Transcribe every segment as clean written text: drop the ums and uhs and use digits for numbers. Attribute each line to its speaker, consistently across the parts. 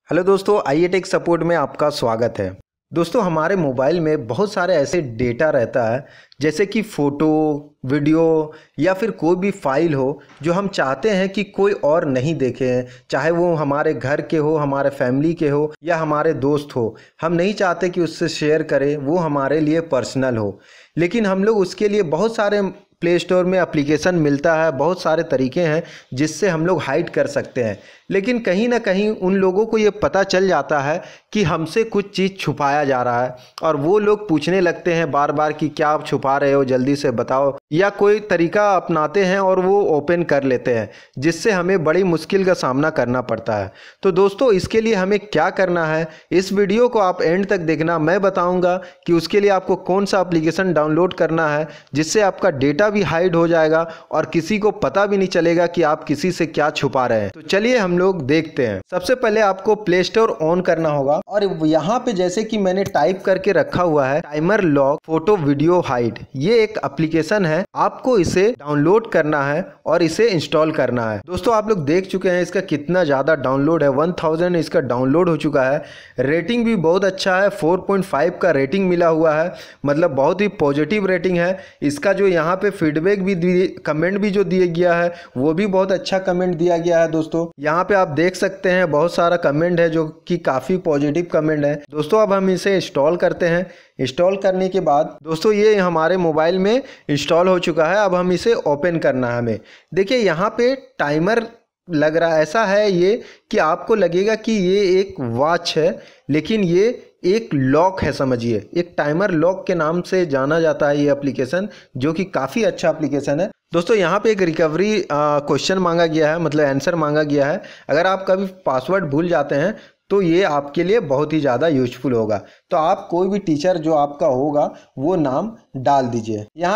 Speaker 1: Hello दोस्तों, आईए tech support में आपका स्वागत है। दोस्तों, हमारे मोबाइल में बहुत सारे ऐसे डेटा रहता है जैसे कि फ़ोटो, वीडियो या फिर कोई भी फाइल हो जो हम चाहते हैं कि कोई और नहीं देखे, चाहे वो हमारे घर के हो, हमारे फैमिली के हो या हमारे दोस्त हो। हम नहीं चाहते कि उससे शेयर करें, वो हमारे लिए पर्सनल हो। लेकिन हम लोग उसके लिए बहुत सारे प्ले स्टोर में एप्लीकेशन मिलता है, बहुत सारे तरीके हैं जिससे हम लोग हाइड कर सकते हैं। लेकिन कहीं ना कहीं उन लोगों को ये पता चल जाता है कि हमसे कुछ चीज़ छुपाया जा रहा है और वो लोग पूछने लगते हैं बार बार कि क्या आप छुपा रहे हो, जल्दी से बताओ, या कोई तरीका अपनाते हैं और वो ओपन कर लेते हैं, जिससे हमें बड़ी मुश्किल का सामना करना पड़ता है। तो दोस्तों, इसके लिए हमें क्या करना है, इस वीडियो को आप एंड तक देखना। मैं बताऊंगा कि उसके लिए आपको कौन सा एप्लीकेशन डाउनलोड करना है जिससे आपका डेटा भी हाइड हो जाएगा और किसी को पता भी नहीं चलेगा कि आप किसी से क्या छुपा रहे हैं। तो चलिए हम लोग देखते हैं। सबसे पहले आपको प्ले स्टोर ऑन करना होगा और यहाँ पे जैसे कि मैंने टाइप करके रखा हुआ है timer lock photo video hide, ये एक एप्लीकेशन है। आपको इसे डाउनलोड करना है और इसे इंस्टॉल करना है। दोस्तों, आप लोग देख चुके हैं इसका कितना ज़्यादा डाउनलोड है, 1000 इसका डाउनलोड हो चुका है। रेटिंग भी बहुत अच्छा है, 4.5 का रेटिंग मिला हुआ है, मतलब बहुत ही पॉजिटिव रेटिंग है इसका। जो यहाँ पे फीडबैक भी कमेंट भी जो दिया गया है वो भी बहुत अच्छा कमेंट दिया गया है। दोस्तों, यहाँ पे आप देख सकते हैं बहुत सारा कमेंट है जो कि काफ़ी पॉजिटिव कमेंट है। दोस्तों, अब हम इसे इंस्टॉल करते हैं। इंस्टॉल करने के बाद दोस्तों ये हमारे मोबाइल में इंस्टॉल हो चुका है। अब हम इसे ओपन करना है हमें। देखिए यहाँ पे टाइमर लग रहा है, ऐसा है ये कि आपको लगेगा कि ये एक वॉच है, लेकिन ये एक लॉक है, समझिए। एक टाइमर लॉक के नाम से जाना जाता है ये एप्लीकेशन, जो कि काफ़ी अच्छा एप्लीकेशन है। दोस्तों, यहाँ पे एक रिकवरी क्वेश्चन मांगा गया है, मतलब आंसर मांगा गया है। अगर आप कभी पासवर्ड भूल जाते हैं तो ये आपके लिए बहुत ही ज़्यादा यूजफुल होगा। तो आप कोई भी टीचर जो आपका होगा वो नाम डाल दीजिए। यहाँ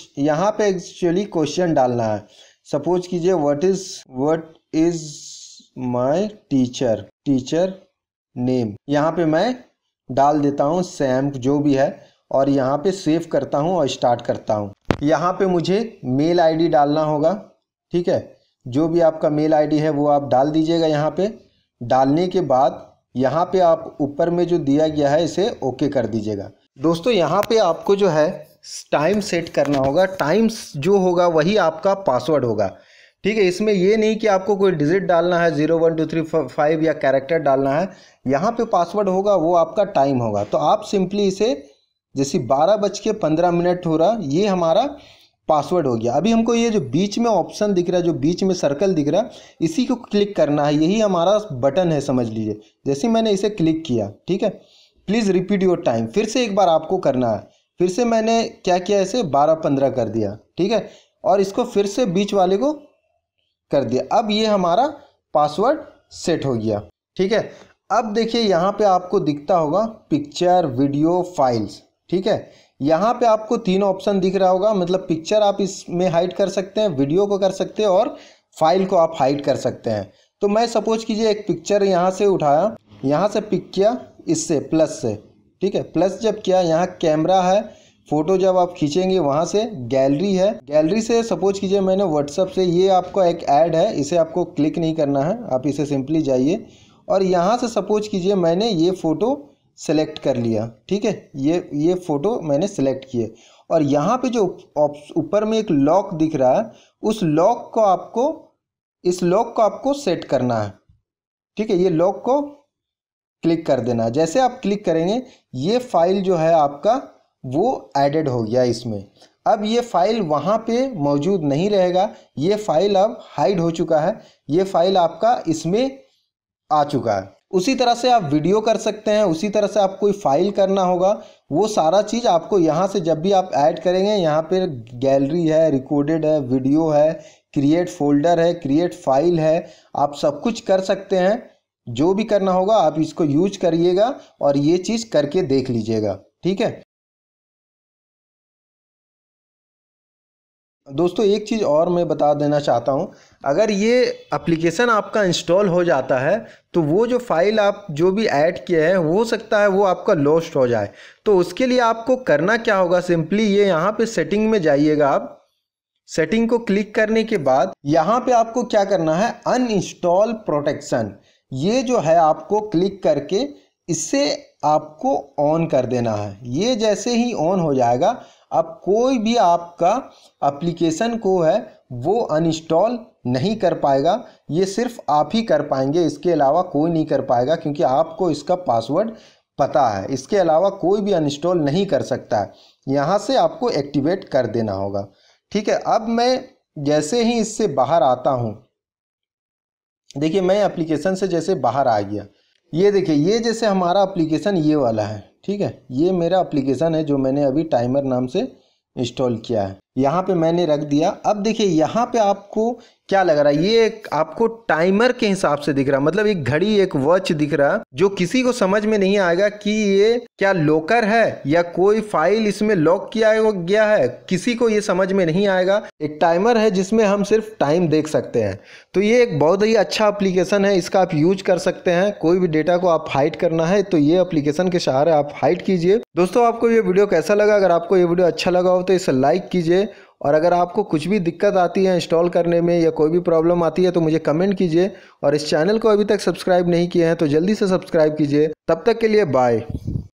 Speaker 1: पे एक्चुअली क्वेश्चन डालना है। सपोज कीजिए what is my teacher name. यहाँ पे मैं डाल देता हूँ सैम, जो भी है, और यहाँ पे सेव करता हूँ और स्टार्ट करता हूँ। यहाँ पे मुझे मेल आईडी डालना होगा, ठीक है। जो भी आपका मेल आईडी है वो आप डाल दीजिएगा। यहाँ पे डालने के बाद यहाँ पे आप ऊपर में जो दिया गया है इसे ओके कर दीजिएगा। दोस्तों, यहाँ पे आपको जो है टाइम सेट करना होगा। टाइम जो होगा वही आपका पासवर्ड होगा, ठीक है। इसमें ये नहीं कि आपको कोई डिजिट डालना है, 0 1 2 3 4 5 या कैरेक्टर डालना है। यहाँ पे पासवर्ड होगा वो आपका टाइम होगा। तो आप सिंपली इसे, जैसे 12:15 हो रहा, ये हमारा पासवर्ड हो गया। अभी हमको ये जो बीच में ऑप्शन दिख रहा है, जो बीच में सर्कल दिख रहा है, इसी को क्लिक करना है। यही हमारा बटन है, समझ लीजिए। जैसे मैंने इसे क्लिक किया, ठीक है। प्लीज़ रिपीट योर टाइम, फिर से एक बार आपको करना है। फिर से मैंने क्या किया, इसे 12:15 कर दिया, ठीक है। और इसको फिर से बीच वाले को कर दिया। अब ये हमारा पासवर्ड सेट हो गया, ठीक है। अब देखिए यहाँ पे आपको दिखता होगा पिक्चर, वीडियो, फाइल्स, ठीक है। यहाँ पे आपको 3 ऑप्शन दिख रहा होगा, मतलब पिक्चर आप इसमें हाइड कर सकते हैं, वीडियो को कर सकते हैं और फाइल को आप हाइड कर सकते हैं। तो मैं सपोज कीजिए एक पिक्चर यहाँ से उठाया, यहाँ से पिक किया, इससे प्लस से, ठीक है। प्लस जब किया, यहाँ कैमरा है, फ़ोटो जब आप खींचेंगे वहाँ से गैलरी है। गैलरी से सपोज कीजिए मैंने व्हाट्सअप से, ये आपका एक ऐड है, इसे आपको क्लिक नहीं करना है, आप इसे सिंपली जाइए और यहाँ से सपोज कीजिए मैंने ये फ़ोटो सेलेक्ट कर लिया, ठीक है। ये फ़ोटो मैंने सेलेक्ट किए और यहाँ पे जो ऊपर में एक लॉक दिख रहा है, उस लॉक को आपको, इस लॉक को आपको सेट करना है, ठीक है। ये लॉक को क्लिक कर देना है। जैसे आप क्लिक करेंगे ये फाइल जो है आपका वो ऐडेड हो गया इसमें। अब ये फाइल वहाँ पे मौजूद नहीं रहेगा, ये फाइल अब हाइड हो चुका है, ये फाइल आपका इसमें आ चुका है। उसी तरह से आप वीडियो कर सकते हैं, उसी तरह से आप कोई फाइल करना होगा, वो सारा चीज़ आपको यहाँ से जब भी आप ऐड करेंगे, यहाँ पे गैलरी है, रिकॉर्डेड है, वीडियो है, क्रिएट फोल्डर है, क्रिएट फाइल है, आप सब कुछ कर सकते हैं। जो भी करना होगा आप इसको यूज करिएगा और ये चीज़ करके देख लीजिएगा, ठीक है। दोस्तों, एक चीज़ और मैं बता देना चाहता हूँ, अगर ये एप्लीकेशन आपका इंस्टॉल हो जाता है तो वो जो फाइल आप जो भी ऐड किए हैं हो सकता है वो आपका लॉस्ट हो जाए। तो उसके लिए आपको करना क्या होगा, सिंपली ये यहाँ पे सेटिंग में जाइएगा। आप सेटिंग को क्लिक करने के बाद यहाँ पे आपको क्या करना है, अनइंस्टॉल प्रोटेक्शन, ये जो है आपको क्लिक करके इससे आपको ऑन कर देना है। ये जैसे ही ऑन हो जाएगा, अब कोई भी आपका एप्लीकेशन को है वो अनइंस्टॉल नहीं कर पाएगा। ये सिर्फ आप ही कर पाएंगे, इसके अलावा कोई नहीं कर पाएगा, क्योंकि आपको इसका पासवर्ड पता है। इसके अलावा कोई भी अनइंस्टॉल नहीं कर सकता है। यहाँ से आपको एक्टिवेट कर देना होगा। ठीक है, अब मैं जैसे ही इससे बाहर आता हूँ, देखिए मैं एप्लीकेशन से जैसे बाहर आ गया, ये देखिए ये जैसे हमारा एप्लीकेशन ये वाला है। ठीक है, ये मेरा एप्लीकेशन है जो मैंने अभी टाइमर नाम से इंस्टॉल किया है। यहाँ पे मैंने रख दिया। अब देखिए यहाँ पे आपको क्या लग रहा है, ये एक आपको टाइमर के हिसाब से दिख रहा है, मतलब एक घड़ी, एक वॉच दिख रहा है, जो किसी को समझ में नहीं आएगा कि ये क्या लॉकर है या कोई फाइल इसमें लॉक किया गया है, किसी को ये समझ में नहीं आएगा। एक टाइमर है जिसमें हम सिर्फ टाइम देख सकते हैं। तो ये एक बहुत ही अच्छा एप्लीकेशन है, इसका आप यूज कर सकते हैं। कोई भी डेटा को आप हाइड करना है तो ये एप्लीकेशन के सहारे आप हाइड कीजिए। दोस्तों, आपको ये वीडियो कैसा लगा? अगर आपको ये वीडियो अच्छा लगा हो तो इसे लाइक कीजिए, और अगर आपको कुछ भी दिक्कत आती है इंस्टॉल करने में या कोई भी प्रॉब्लम आती है तो मुझे कमेंट कीजिए। और इस चैनल को अभी तक सब्सक्राइब नहीं किए हैं तो जल्दी से सब्सक्राइब कीजिए। तब तक के लिए बाय।